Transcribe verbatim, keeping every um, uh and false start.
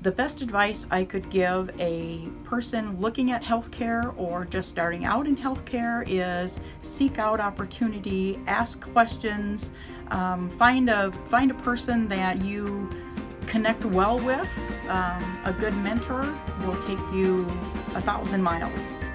The best advice I could give a person looking at healthcare or just starting out in healthcare is seek out opportunity, ask questions, um, find a find a person that you connect well with. Um, a good mentor will take you a thousand miles.